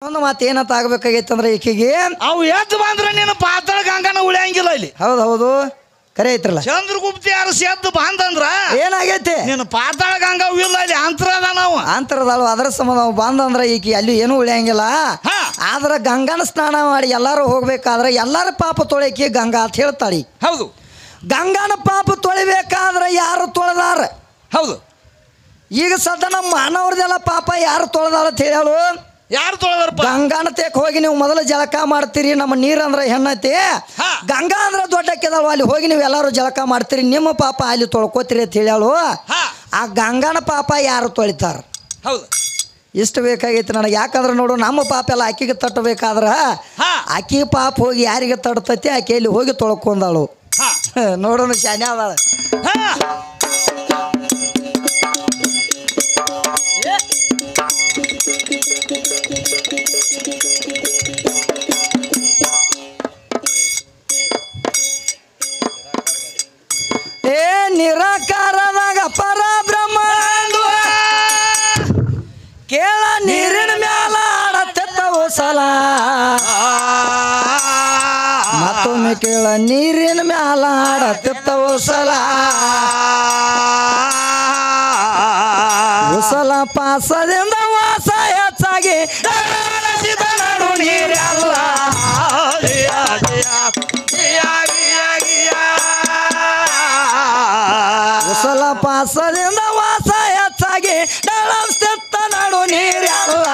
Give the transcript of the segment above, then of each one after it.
ಒಂದು ಮಾತು ಏನಂತ ಆಗ್ಬೇಕಾಗೈತಂದ್ರೆ ಈಕಿಗೆ ಅವು ಎದ್ದು ಬಂದ್ರೆ ನೀನು ಪಾತಾಳ ಗಂಗಾನ ಉಳಿಯಂಗಿಲ್ಲ ಇಲ್ಲಿ. ಹೌದು ಕರೆ ಐತ್ರಲ್ಲ. ಚಂದ್ರಗುಪ್ತಿ ಯಾರು ಎದ್ದು ಬಂದಂದ್ರ ಏನಾಗೈತಿ ನೀನು ಪಾತಾಳ ಗಂಗಾ ಇಲ್ಲ ಇಲ್ಲಿ ಅಂತರದ ನಾವು ಅಂತರದಳು. ಅದ್ರ ಸಂಬಂಧ ನಾವು ಬಂದಂದ್ರ ಈಕಿ ಅಲ್ಲಿ ಏನೂ ಉಳಿಯಂಗಿಲ್ಲ. ಆದ್ರೆ ಗಂಗಾನ ಸ್ನಾನ ಮಾಡಿ ಎಲ್ಲಾರು ಹೋಗ್ಬೇಕಾದ್ರೆ ಎಲ್ಲಾರ ಪಾಪ ತೊಳೆಕಿ ಗಂಗಾ ಅಂತ ಹೇಳ್ತಾಳಿ. ಹೌದು. ಗಂಗಾನ ಪಾಪ ತೊಳಿಬೇಕಾದ್ರೆ ಯಾರು ತೊಳೆದಾರ? ಹೌದು. ಈಗ ಸದ್ದ ನಮ್ಮ ಮಾನವ್ರದೆಲ್ಲ ಪಾಪ ಯಾರು ತೊಳೆದಾರ ಅಂತ ಹೇಳು. ಯಾರು ತೊಳೆದಾರ? ಗಂಗಾನ ತೆಕ್ ಹೋಗಿ ನೀವು ಮೊದಲು ಜಳಕ ಮಾಡ್ತೀರಿ. ನಮ್ಮ ನೀರಂದ್ರೆ ಹೆಣ್ಣೈತಿ, ಗಂಗಾ ಅಂದ್ರೆ ದೊಡ್ಡಕ್ಕಿದಾಳು. ಅಲ್ಲಿ ಹೋಗಿ ನೀವು ಎಲ್ಲರೂ ಜಳಕ ಮಾಡ್ತೀರಿ, ನಿಮ್ಮ ಪಾಪ ಅಲ್ಲಿ ತೊಳ್ಕೋತೀರಿ ಅಂತ ಹೇಳು. ಆ ಗಂಗಾನ ಪಾಪ ಯಾರು ತೊಳಿತಾರ? ಹೌದು. ಇಷ್ಟು ಬೇಕಾಗೈತಿ ನನಗೆ. ಯಾಕಂದ್ರೆ ನೋಡು, ನಮ್ಮ ಪಾಪ ಎಲ್ಲ ಆಕಿಗೆ ತಟ್ಟಬೇಕಾದ್ರ ಆಕಿ ಪಾಪ ಹೋಗಿ ಯಾರಿಗೆ ತಡ್ತೈತಿ ಆಕೆ ಇಲ್ಲಿ ಹೋಗಿ ತೊಳ್ಕೊಂಡಾಳು. ನೋಡೋಣ ಶಾನ್ಯ ಅದಾಳ. ನಿರಾಕಾರದಾಗ ಪರಬ್ರಹ್ಮ ಕೇಳ ನೀರಿನ ಮ್ಯಾಲ ಆಡತ್ತೆತ್ತವು ಸಲ. ಮತ್ತೊಮ್ಮೆ ಕೇಳ ನೀರಿನ ಮ್ಯಾಲ ಆಡತ್ತೆತ್ತವು ಸಲ. ಉಸಲ ಪಾಸದಿಂದ ವಾಸ ಹೆಚ್ಚಾಗಿ ನಡು ನೀರಲ್ಲ. ಉಸಲ ಪಾಸದಿಂದ ವಾಸ ಹೆಚ್ಚಾಗಿ ಡಳಸ್ತೆತ್ತ ನಡು ನೀರಲ್ಲ.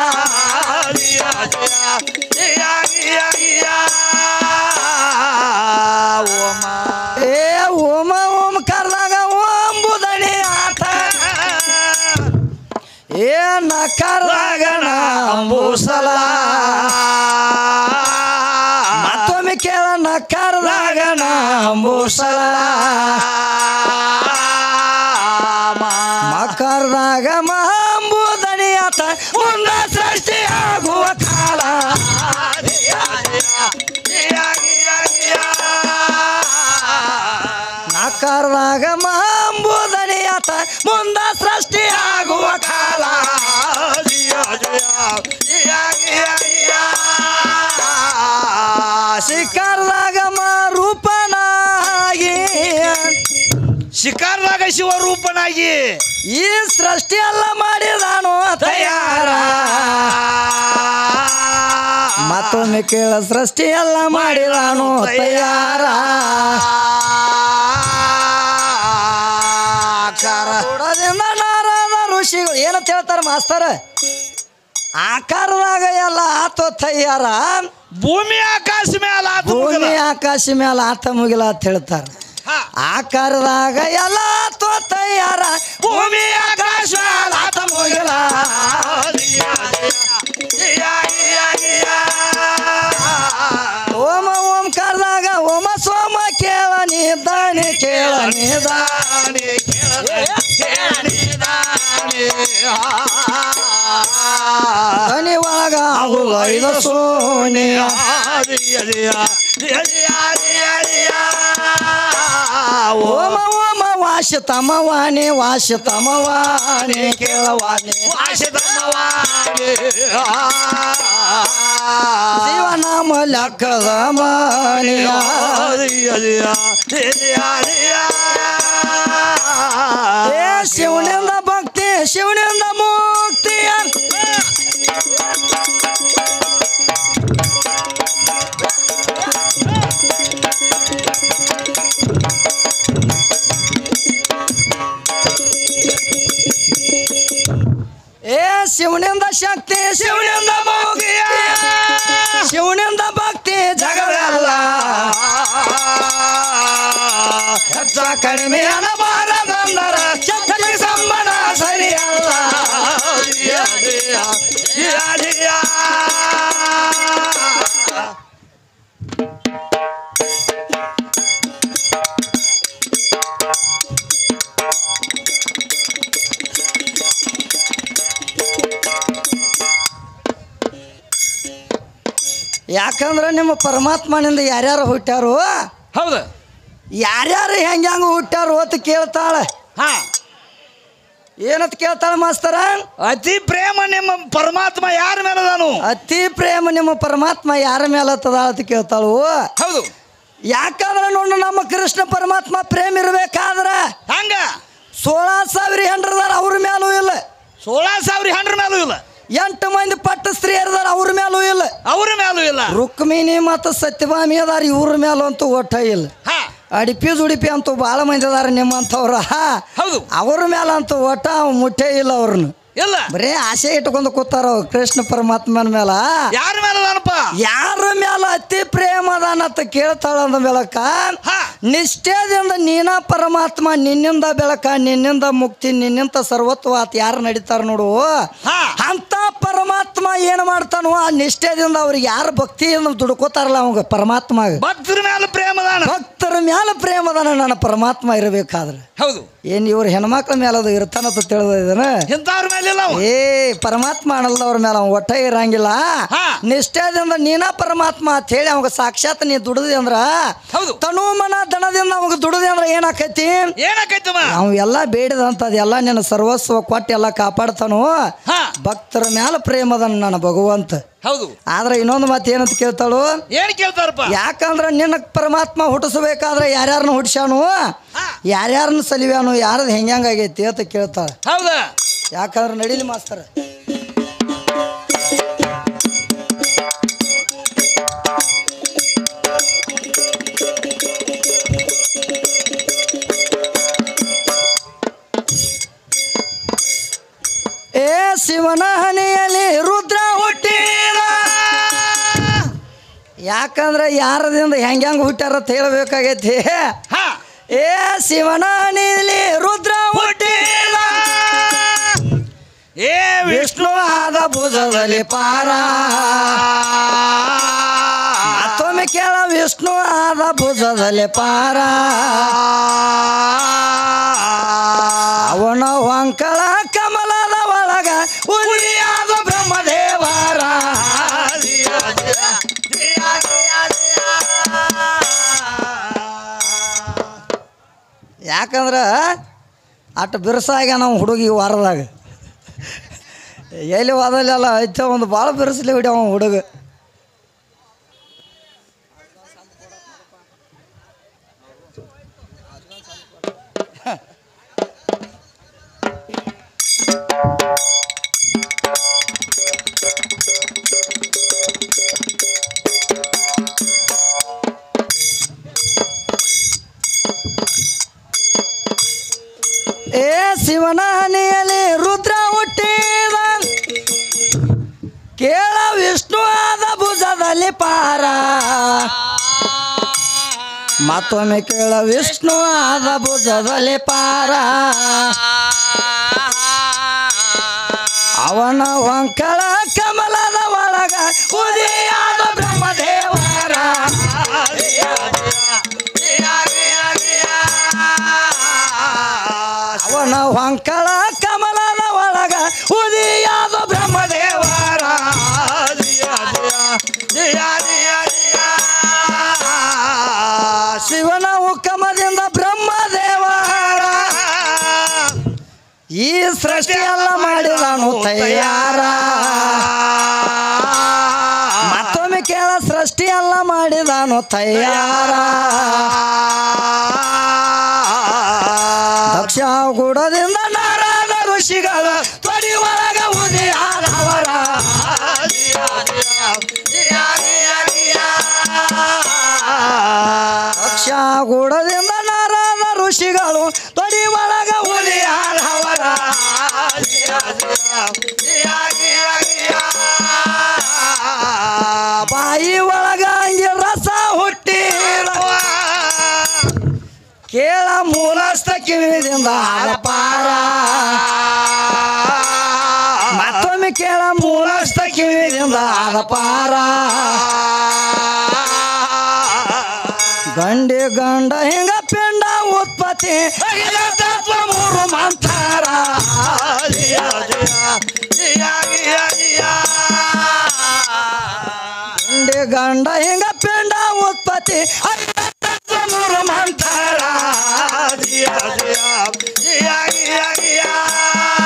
ಓಮ ಓಂ ಕರ್ದಾಗ ಓಂಬುದಣಿ ಆತ ಏನ ಕರ್ದಾಗ ಅಂಬುಸಲ. ಮತ್ತೊಮ್ಮೆ ಕೇಳ ನಕ್ಕರ್ದಾಗ ಅಂಬುಸಲ. ಮಕರ್ದಾಗ ಮಾಂಬುದಣಿ ಆತ ಮುಂದ ಸೃಷ್ಟಿ ಆಗುವ ಕಾಲ. ನಕ್ಕರ್ದಾಗ ಮಾಂಬುದಣಿ ಆತ ಮುಂದ ಸೃಷ್ಟಿ ಆಗುವ ಕಾಲ. ಶಿಖರದಾಗ ರೂಪನಾಗಿ ಶಿಕಾರದಾಗ ಶಿವರೂಪನಾಗಿ ಈ ಸೃಷ್ಟಿ ಎಲ್ಲ ಮಾಡಿದಾನು ತಯಾರ. ಮತ್ತೊಮ್ಮೆ ಕೇಳ ಸೃಷ್ಟಿ ಎಲ್ಲ ಮಾಡಿದಾನು ತಯಾರ. ನಾರದ ಋಷಿಗಳು ಏನಂತ ಹೇಳ್ತಾರ ಮಾಸ್ತರ? ಆಕಾರದಾಗ ಎಲ್ಲ ಆತೋ ತಯಾರ. ಭೂಮಿ ಆಕಾಶ ಮೇಲೆ ಭೂಮಿ ಆಕಾಶ ಮೇಲೆ ಆತ ಮುಗಿಲ ಅಂತ ಹೇಳ್ತಾರ. ಆಕಾರದಾಗ ಎಲ್ಲ ಆತೋ ತಯಾರ. ಭೂಮಿ ಆಕಾಶ ಮೇಲೆ ಆತ ಮುಗಿಲ. ಓಮ ಓಂಕಾರದಾಗ ಓಮ ಸೋಮ ಕೇಳ ನಿದಾನೆ ಕೇಳ ನಿದಾನೆ ಧ್ವನಿ ಒಳಗ ಆಗುವ ಸೋನಿಯ. ಓಮ ಓಮ ವಾಶ ತಮವಾಣಿ ವಾಶ ತಮವಾಣಿ ಕೇಳವಾಣಿ ಶಿವನಾಮ ಲೆಕ್ಕದ ಮಾನಿಯ. ಶಿವನಿಂದ ಭಕ್ತಿ ಶಿವನಿಂದ ಮುಕ್ತಿಯ. ಶಿವನಿಂದ ಶಕ್ತಿ ಶಿವನಿಂದ ಮುಕ್ತಿ ಶಿವನಿಂದ ಭಕ್ತಿ ಜಗವೆಲ್ಲ. ಹೆಚ್ಚ ಕಡಿಮೆ ಅನಬಾರದಂದರ ಛತ್ರಿ ಸಂಬಳ ಸರಿಯಲ್ಲ. ಯಾಕಂದ್ರೆ ನಿಮ್ಮ ಪರಮಾತ್ಮನಿಂದ ಯಾರ್ಯಾರು ಹುಟ್ಟ್ಯಾರು? ಹೌದು. ಯಾರ್ಯಾರು ಹೆಂಗ ಹುಟ್ಟ್ಯಾರು ಅಂತ ಕೇಳ್ತಾಳೆ. ಏನಂತ ಕೇಳ್ತಾಳ ಮಾಸ್ತರ? ಅತಿ ಪ್ರೇಮ ನಿಮ್ಮ ಪರಮಾತ್ಮ ಯಾರ ಮೇಲೆ ಅದಾನು? ಅತಿ ಪ್ರೇಮ ನಿಮ್ಮ ಪರಮಾತ್ಮ ಯಾರ ಮೇಲೆ ಹತ್ತದ ಅಂತ ಕೇಳ್ತಾಳು. ಹೌದು. ಯಾಕಂದ್ರೆ ನೋಡು ನಮ್ಮ ಕೃಷ್ಣ ಪರಮಾತ್ಮ ಪ್ರೇಮ ಇರ್ಬೇಕಾದ್ರ ಹಂಗ 16,000 ಹೆಂಡ್ರದಾರ ಅವ್ರ ಮೇಲೂ ಇಲ್ಲ, 16,000 ಹೆಂಡ್ರ ಮೇಲೂ ಇಲ್ಲ, 8 ಮಂದಿ ಪಟ್ಟ ಸ್ತ್ರೀಯರದಾರ ಅವ್ರ ಮೇಲೂ ಇಲ್ಲ, ಅವ್ರ ಮೇಲೂ ಇಲ್ಲ, ರುಕ್ಮಿಣಿ ಮತ್ತು ಸತ್ಯಭಾಮಿ ಅದಾರ ಇವ್ರ ಮೇಲೂ ಅಂತೂ ಒಟ್ಟ ಇಲ್ಲ. ಅಡಿಪಿ ಜುಡಿಪಿ ಅಂತೂ ಭಾಳ ಮಂದಿ ಅದಾರ ನಿಮ್ಮಂಥವ್ರ. ಹೌದು. ಅವ್ರ ಮೇಲಂತೂ ಒಟ್ಟ ಮುಟ್ಟೆ ಇಲ್ಲ ಅವ್ರನ್ನ. ಇಲ್ಲ, ಬರೇ ಆಸೆ ಇಟ್ಕೊಂಡು ಕೂತಾರ ಕೃಷ್ಣ ಪರಮಾತ್ಮನ ಮೇಲ. ಯಾರ ಮೇಲೆ ಅದಾನಪ್ಪ? ಯಾರ ಮೇಲ ಅತಿ ಪ್ರೇಮ ಅದಾನಂತ ಕೇಳ್ತಾಳ ಅಂದ ಬೆಳಕ ನಿಷ್ಠೆದಿಂದ ನೀನ ಪರಮಾತ್ಮ, ನಿನ್ನಿಂದ ಬೆಳಕ, ನಿನ್ನಿಂದ ಮುಕ್ತಿ, ನಿನ್ನಿಂದ ಸರ್ವತ್ವ ಆತ ಯಾರು ನಡೀತಾರ ನೋಡು. ಅಂತ ಪರಮಾತ್ಮ ಏನ್ ಮಾಡ್ತಾನೋ ಆ ನಿಷ್ಠೆದಿಂದ ಅವ್ರಿಗೆ ಯಾರು ಭಕ್ತಿಯಿಂದ ದುಡ್ಕೋತಾರಲ್ಲ ಅವಾಗ ಪರಮಾತ್ಮ ಭಕ್ತರ ಮೇಲೆ ಪ್ರೇಮ ಅದಾನ. ಭಕ್ತರ ಮೇಲೆ ಪ್ರೇಮ ಅದಾನ ನನ್ನ ಪರಮಾತ್ಮ ಇರಬೇಕಾದ್ರೆ. ಹೌದು. ಏನ್ ಇವ್ರ ಹೆಣ್ಮಕ್ಳ ಮೇಲೆ ಅದು ಇರ್ತಾನಂತ ತಿಳಿದ ಇಂಥವ್ರ ಮೇಲೆ ಏ ಪರಮಾತ್ಮ ಅನ್ನಲ್ದವ್ರ ಮೇಲೆ ಅವ ಒಟ್ಟ ಇರಂಗಿಲ್ಲ. ನಿಷ್ಠೆದಿಂದ ನೀನ ಪರಮಾತ್ಮ ಅಂತ ಹೇಳಿ ಅವಾಗ ಸಾಕ್ಷಾತ್ ನೀ ದುಡಿದಿ ಅಂದ್ರ ತನು ಮನ ದಣದಿಂದ ಅವಾಗ ದುಡಿದಿ ಅಂದ್ರ ಏನಾಕೈತಿ? ಅವ್ ಎಲ್ಲ ಬೇಡಿದಂತ ಅದೆಲ್ಲ ನಿನ್ನ ಸರ್ವಸ್ವ ಕೊಟ್ಟು ಎಲ್ಲ ಕಾಪಾಡ್ತಾನು. ಭಕ್ತರ ಮ್ಯಾಲ ಪ್ರೇಮದನ ನನ್ನ ಭಗವಂತ. ಹೌದು. ಆದ್ರೆ ಇನ್ನೊಂದು ಮಾತು ಏನಂತ ಕೇಳ್ತಾಳು? ಏನ್ ಕೇಳ್ತಾರಪ್ಪ? ಯಾಕಂದ್ರ ನಿನ್ನ ಪರಮಾತ್ಮ ಹುಟ್ಟಿಸ್ಬೇಕಾದ್ರೆ ಯಾರ್ಯಾರನ್ನ ಹುಟ್ಟಿಸ್ಯಾನು, ಯಾರ್ಯಾರನ್ನ ಸಲಿವ್ಯಾನು, ಯಾರದ್ ಹೆಂಗೈತಿ ಅಂತ ಕೇಳ್ತಾಳ. ಹೌದಾ? ಯಾಕಂದ್ರೆ ನಡೀಲಿ ಮಾಸ್ತರ. ಏ ಶಿವನ ಹನಿಯಲ್ಲಿ ರುದ್ರ ಹುಟ್ಟಿದ. ಯಾಕಂದ್ರೆ ಯಾರದಿಂದ ಹೆಂಗ ಹುಟ್ಟಾರ ಅಂತ ಹೇಳ್ಬೇಕಾಗೈತಿ. ಏ ಶಿವನ ಹನಿಯಲ್ಲಿ ರುದ್ರ ಹುಟ್ಟಿದ, ಏ ವಿಷ್ಣು ಆದ ಭುಜದಲ್ಲಿ ಪಾರ. ಮತ್ತೊಮ್ಮೆ ಕೇಳ, ವಿಷ್ಣು ಆದ ಭುಜದಲ್ಲಿ ಪಾರ. ಅವನ ಹೊಂಕಳ ಕಮಲದ ಒಳಗ ಉರಿಯಾದ ಬ್ರಹ್ಮದೇವರ. ಯಾಕಂದ್ರ ಅಷ್ಟು ಬಿರುಸಾಗ ನಾವು ಹುಡುಗಿ ವಾರದಾಗ ಎಲ್ಲಿ ವಾದಲ್ಲ ಐತೆ ಒಂದು ಭಾಳ ಬಿರುಸಲಿ ಹೊಡಿ ಅವ ಹುಡುಗ. ಏ ಶಿವನ ಹನಿಯಲ್ಲಿ ರುದ್ರ ಹುಟ್ಟಿದ, ಕೇಳ ವಿಷ್ಣು ಆದ ಭುಜದಲ್ಲಿ ಪಾರ. ಮತ್ತೊಮ್ಮೆ ಕೇಳ, ವಿಷ್ಣು ಆದ ಭುಜದಲ್ಲಿ ಪಾರ. ಅವನ ಹೊಂಕಳ ಕಮಲದ ಒಳಗ ಉದಿಯಾದ ಬ್ರಹ್ಮದೇವರ. ಅವನ ಹೊಂಕಳ ಕಮಲದ ಒಳಗ ಉದಿಯಾದ ಬ್ರಹ್ಮದೇವರ. ಶಿವನ ಹುಕ್ಕಮದಿಂದ ಬ್ರಹ್ಮದೇವರ ಈ ಸೃಷ್ಟಿ ಎಲ್ಲ ಮಾಡಿದನು ತಯಾರ. ಮತ್ತೊಮ್ಮೆ ಕೇಳ, ಸೃಷ್ಟಿ ಎಲ್ಲ ಮಾಡಿದನು ತಯಾರ. ದಕ್ಷ ಗುಡದಿಂದ ನಾರದ ಋಷಿಗಳ ತೊಡಿ ಒಳಗ ಉದಿಯಾದವರ. ದಕ್ಷ ಗುಡದಿಂದ ನಾರದ ಋಷಿಗಳು ತೊಡಿ ಒಳಗ ಉದಿಯಾದವರ. ಬಾಯಿ ಒಳಗ ಹಂಗೆ ರಸ ಹುಟ್ಟಿದ, ಕೇಳ ಮೂಲಸ್ಥ ಕಿವಿದಿಂದ ಪಾರ. ಮತ್ತೊಮ್ಮೆ ಕೇಳ, ಮೂಲಸ್ಥ ಕಿವಿದಿಂದ ಪಾರ. ಗಂಡಿ ಗಂಡ ಹಿಂಗ ಪಿಂಡ ಉತ್ಪತ್ತಿ ತತ್ವ ಮೂರು ಮಂತ್ರ. ಗಂಡಿ ಗಂಡ ಹಿಂಗ ಪಿಂಡ ಉತ್ಪತ್ತಿ ತತ್ವ ಮೂರು ಮಂತ್ರ.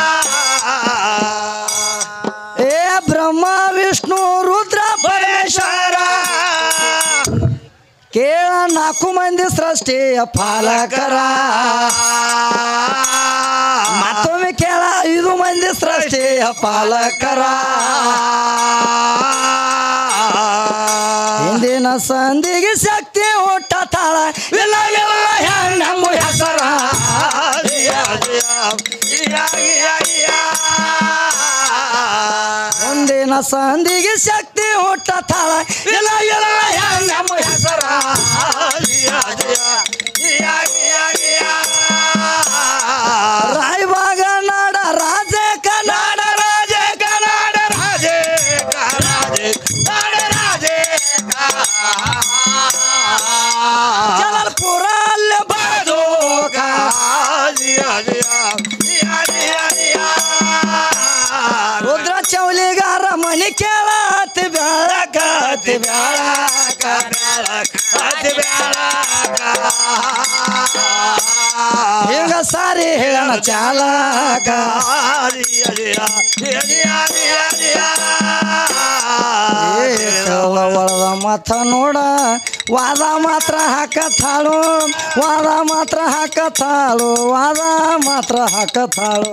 ಕೇಳ 4 ಮಂದಿ ಸೃಷ್ಟಿಯ ಪಾಲಕರ ಮತ್ತೊಮ್ಮೆ ಕೇಳ 5 ಮಂದಿ ಸೃಷ್ಟಿಯ ಪಾಲಕರ ಹಿಂದಿನ ಸಂಧಿಗೆ ಶಕ್ತಿ ಹುಟ್ಟ ತಾಳ ಇಲ್ಲ ಇಲ್ಲ ನಮ್ಮ ಹೆಸರ ಮುಂದಿನ ಸಂಧಿಗೆ ಶಕ್ತಿ ಹುಟ್ಟ ತಾಳ ಇಲ್ಲ ಇಲ್ಲ ನಮ್ಮ ಹೆಸರ ರಾಯಬಾಗ ನಾಡ ರಾಜ ಕನ್ನಡ ರಾಜ ಕನ್ನಡ ರಾಜ ಜಲಪುರ ಅಲ್ಲಿ ಬಾಜು ರುದ್ರ ಚೌಲಿಗಾರ ಮನಿ ಕೇಳತಿ ಬೆಳಕತಿ ಬೆಳಕ ಈಗ ಸಾರಿ ಹೇಳಣ ಚಾಲಕ ಒಳದ ಮತ ನೋಡ ವಾದ ಮಾತ್ರ ಹಾಕತಾಳು ವಾದ ಮಾತ್ರ ಹಾಕತಾಳು ವಾದ ಮಾತ್ರ ಹಾಕತಾಳು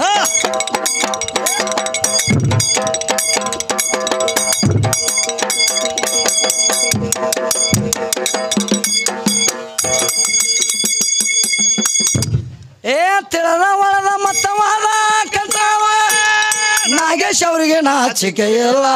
ಏ ತಿಳದ ಒಳದ ಮತ್ತ ವಾದ ಕತಾವ ನಾಗೇಶ್ ಅವರಿಗೆ ನಾಚಿಕೆ ಇಲ್ಲ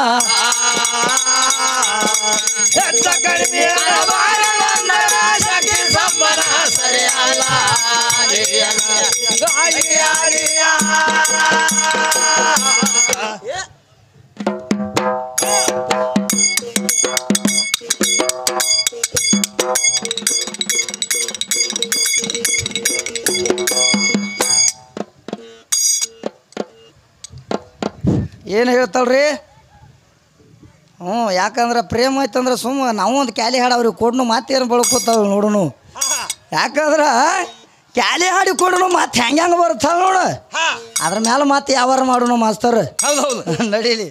ಏನು ಹೇಳ್ತಾಳ್ರಿ ಯಾಕಂದ್ರೆ ಪ್ರೇಮ ಐತಂದ್ರೆ ಸುಮ್ಮ ನಾವು ಒಂದು ಕ್ಯಾಲಿ ಹಾಡು ಅವ್ರಿಗೆ ಕೊಡ್ನು ಮಾತೇನು ಬಳಕೋತಾವ ನೋಡುನು ಯಾಕಂದ್ರೆ ಕ್ಯಾಲಿ ಹಾಡಿ ಕೊಡನು ಮತ್ತೆ ಹೆಂಗೆ ಬರ್ತಾವ ನೋಡು ಅದ್ರ ಮೇಲೆ ಮತ್ತೆ ಯಾವಾರ ಮಾಡೋಣ ಮಾಸ್ತರ್ ನಡೀಲಿ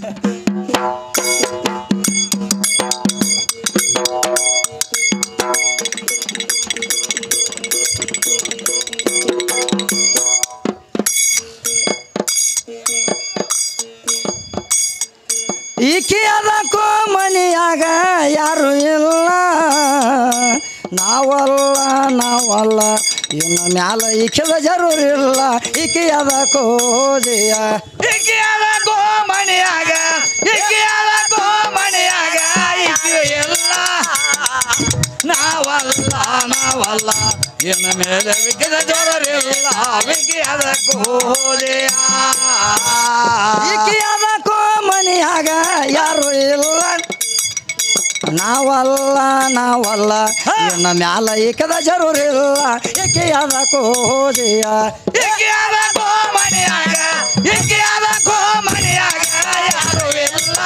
ಈಕೆ ಅದಕ್ಕೋ ಮನೆಯಾಗ ಯಾರು ಇಲ್ಲ ನಾವಲ್ಲ ಇನ್ನು ಮ್ಯಾಲ ಈಕೆದ ಜರೂರಿಲ್ಲ ಈಕೆ ಅದಕ್ಕೋ ಜಯ ಈಕೆ ಅದಕ್ಕೋ ಮನೆಯಾಗ ಈಕೆ ಅದಕ್ಕೋ ಮನೆಯಾಗ ಈಕೆ ಇಲ್ಲ ನಾವಲ್ಲ ಇನ್ನು ಮೇಲೆ ವಿಕೆದ ಜರೂರಿಲ್ಲ ಈಕೆ ಅದಕ್ಕೋ ಜಯ ಈಕೆ ಅದಕ್ಕೋ ಮನೆಯಾಗ ಯಾರು ಇಲ್ಲ ನಾವಲ್ಲ ಇನ್ನು ಮ್ಯಾಲ ಈಕದ ಜರೂರಿಲ್ಲ ಏಕೆ ಅದಕ್ಕೋ ಜಯ ಏಕೆ ಅದಕ್ಕೋ ಮನೆಯಾಗ ಏಕೆ ಅದಕ್ಕೋ ಮನೆಯಾಗ ಯಾರು ಇಲ್ಲ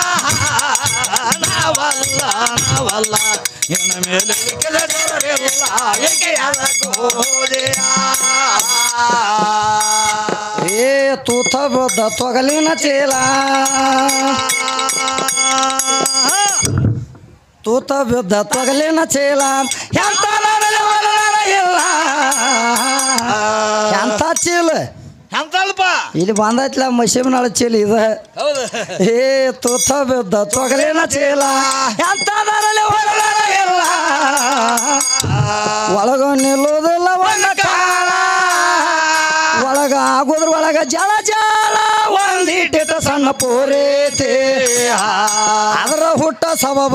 ನಾವಲ್ಲ ಇನ್ನು ಮೇಲೆ ಈಕದ ಜರೂರಿಲ್ಲ ಏಕೆ ಅದಕ್ಕೋ ಜಯ ಏ ತೂತ ಬುದ್ಧ ತೊಗಲಿನ ಚೀಲ ತೂತ ಬಿದ್ದ ತೊಗಲಿನ ಚೀಲ ಎಂತ ಇಲ್ಲ ಎಂತ ಚೀಲ ಎಂತಲ್ಪ ಇಲ್ಲಿ ಬಂದೈತ್ಲ ಮಸೀಬ್ನಾಳ ಚೀಲ ಇದೆ ಏ ತೂತ ಬಿದ್ದ ತೊಗಲಿನ ಚೀಲ ಎಂತ ಇಲ್ಲ ಒಳಗ ನಿಲ್ಲುವುದಿಲ್ಲ ಒಂದು ಕಾಲ ಒಳಗ ಆಗೋದ್ರ ಒಳಗ ಜಳ ಒಂದಿಟ್ಟಿಟ ಸಣ್ಣ ಪೂರೈತಿ ಅದರ ಹುಟ್ಟ ಸಬಬ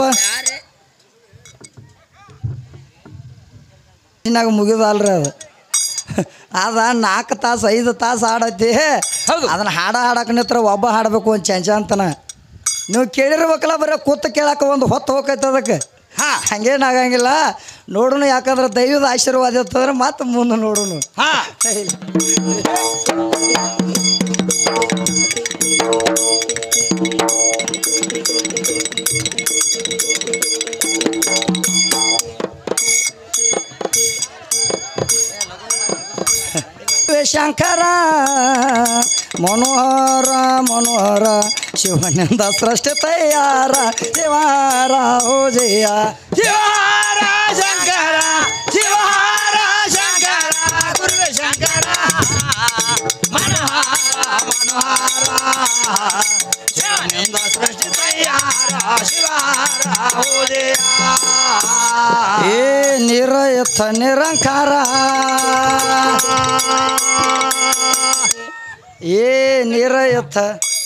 ಇನ್ನಾಗ ಮುಗಿದಲ್ರಿ ಅದು 4 ತಾಸು 5 ತಾಸು ಹಾಡೈತಿ ಅದನ್ನ ಹಾಡಕ್ಕೆ ನಿತ್ರ ಒಬ್ಬ ಹಾಡಬೇಕು ಒಂದು ಚಂಚಂತನ ನೀವು ಕೇಳಿರ್ಬೇಕಲ್ಲ ಬರೀ ಕೂತು ಕೇಳಕ್ಕೆ ಒಂದು ಹೊತ್ತು ಹೋಗೈತೆ ಅದಕ್ಕೆ ಹಂಗೇನಾಗಂಗಿಲ್ಲ ನೋಡೋಣ ಯಾಕಂದ್ರೆ ದೈವದ ಆಶೀರ್ವಾದ ಇರ್ತಂದ್ರೆ ಮತ್ತೆ ಮುಂದೆ ನೋಡೋಣ ಶಂಕರ ಮನೋಹರ ಶಿವನಿಂದ ಸೃಷ್ಟಿ ತಯಾರ ಶಿವಾರ ಓ ಜಯ ಶಿವ ಎತ್ತ ನಿರಂಕಾರ ಏ ನೀರ ಎತ್ತ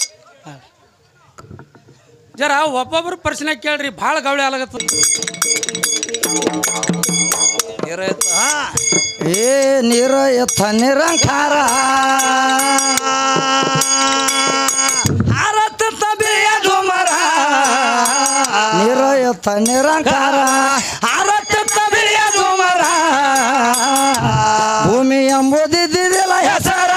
ಜರ ಒಬ್ಬೊಬ್ರು ಪ್ರಶ್ನೆ ಕೇಳ್ರಿ ಭಾಳ ಗವಳಿ ಆಗತ್ತ ಏ ನೀರ ಎತ್ತ ನಿರಂಕಾರ ಹಾರತ್ತ ಬಿಳಿಯದು ಮರ ನೀರ ಎತ್ತ ನಿರಂಕಾರ ಹಾರತ್ತ ಬಿಳಿಯದು ಮರ ಭೂಮಿ ಎಂಬುದಿದ್ದಿಲ್ಲ ಹೆಸರ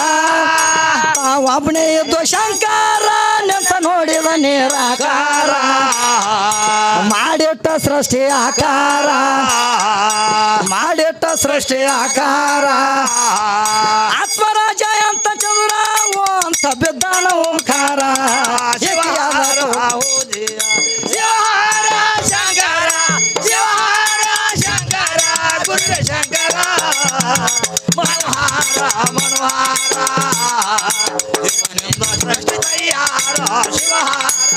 ಒಬ್ಬನೇ ಇದ್ದು ಶಂಕರ ನಿಂತ ನೋಡಿದ ನಿರಾಕಾರ ಮಾಡಿಟ್ಟ ಸೃಷ್ಟಿ ಆಕಾರ ಮಾಡಿಟ್ಟ ಸೃಷ್ಟಿ ಆಕಾರ ಆತ್ಮರಾಜ ಅಂತ ಚಂದ್ರ ಅಂತ ಬಿದ್ದಾನ ಓಂಕಾರ ಶಿವಹಾರ ಶಂಕರ ಶಿವಹಾರ ಶಂಕರ ಗುರು ಶಂಕರ ಮನೋಹಾರ ಮನೋಹಾರ ಸೃಷ್ಟಿ ತಯ್ಯಾರ ಶಿವಹಾರ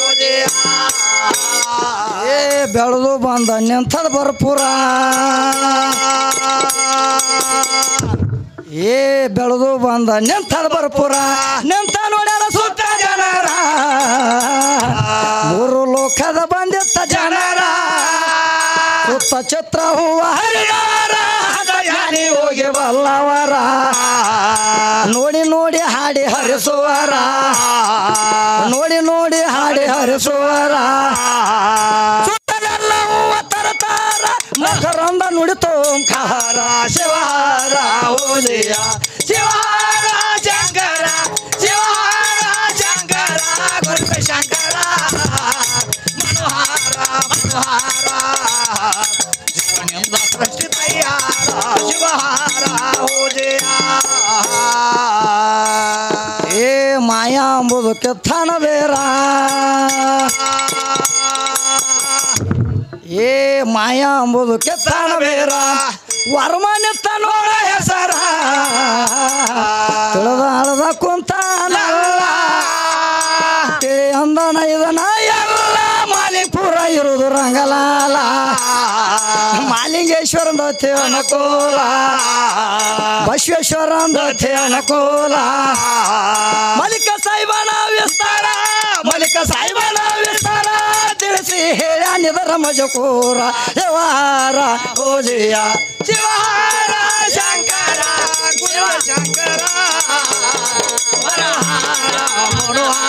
ಏ ಬೆಳೆದು ಬಂದ ನಿಂತದ ಬರ್ಪುರ ಏ ಬೆಳೆದು ಬಂದ ನಿಂತದ ಬರ್ಪುರ ನಿಂತ ನೋಡ್ಯಾರ ಸುತ್ತ ಜನರ ಮೂರು ಲೋಕದ ಬಂದಿತ್ತ ಜನರ ಸುತ್ತ ಚಿತ್ರ ಹೂವ ಹರಿಯಾರ ಯಾನಿ ಹೋಗಿ ಬಲ್ಲವರ ನೋಡಿ ನೋಡಿ ಹಾಡಿ ಹರಿಸುವರ ನೋಡಿ ನೋಡಿ ಹಾಡಿ ಹರಿಸುವರ ಸುತ್ತಲೆಲ್ಲ ಹೂವ ತರತಾರ ಮಕರಂದ ನುಡಿತು ಓಂಕಾರ ಶಿವಹಾರ ಓದಿಯ ಶಿವಹಾರ ಶಂಕರ ಶಿವಹಾರ ಶಂಕರ ಗುರು ಶಂಕರ ಮನೋಹಾರ ಮನೋಹಾರ ಶಿವನಿಂದ ಸೃಷ್ಟಿ ತಯ್ಯಾರ ಶಿವಹಾರ ಓದಿಯ ಏ ಮಾಯಾ ಅಂಬುದು ಕೆತ್ತನ ಬೇರ ಏ ಮಾಯಾ ಅಂಬುದು ಕೆತ್ತನ ಬೇರ ವರ್ಮನಿತ್ತ ನೋಡ ಹೆಸರ ತಿಳಿದ ಅಳದ ಕುಂತಾನಲ್ಲ ತಿಳಿ ಅಂದನ ಇದನ ಎಲ್ಲ ಮಾಲಿಪುರ ಇರುವುದು ರಂಗಲಾಲ ಮಾಲಿಂಗೇಶ್ವರಂದ ಅನುಕೂಲ ಬಸವೇಶ್ವರಂದ ಅನುಕೂಲ ಮಲಿಕ ಸಾಯಿಬನ ವಿಸ್ತಾರ ಮಲಿಕ ಸಾಯಿಬನ ವಿಸ್ತಾರ ತಿಳಿಸಿ ಹೇಳ ನಿದರ ಮಜಕೂರ ಶಿವಹಾರ ಓಜಿಯ ಶಿವಹಾರ ಶಂಕರ ಗುರು ಶಂಕರ ಮನೋಹಾರ ಮನೋಹಾರ